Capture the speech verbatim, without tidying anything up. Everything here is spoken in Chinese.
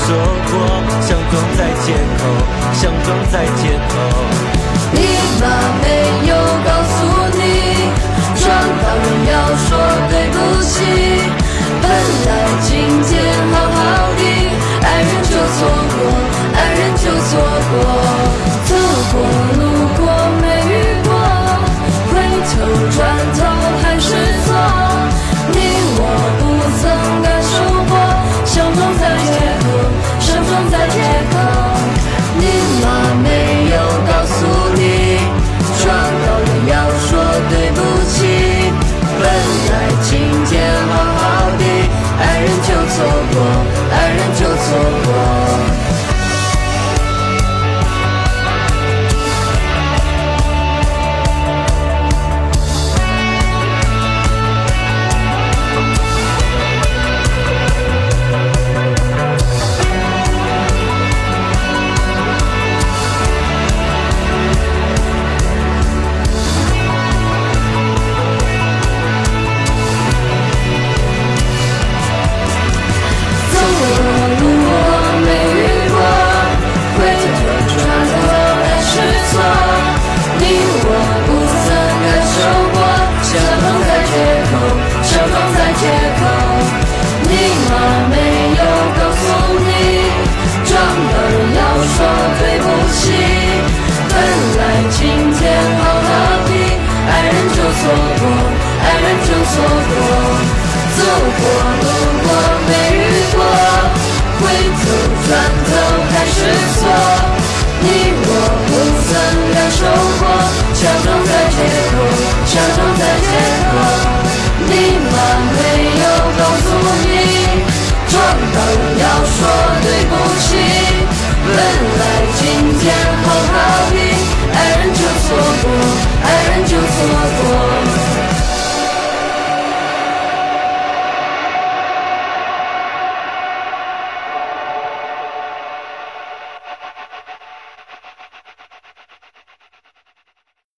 说过，想装在街口，想装在街头。 你妈没有告诉你，撞到人要说对不起。本来今天好好的，爱人就错过，爱人就错过。走过路过没遇过，回头转头还是错。你我不曾感受过，想装在街头，想装在街头。你妈没有告诉你，撞到人要说对不起。本来今天好好的，爱人就错过，爱人就错过。今天好好的，爱人就错过，爱人就错过。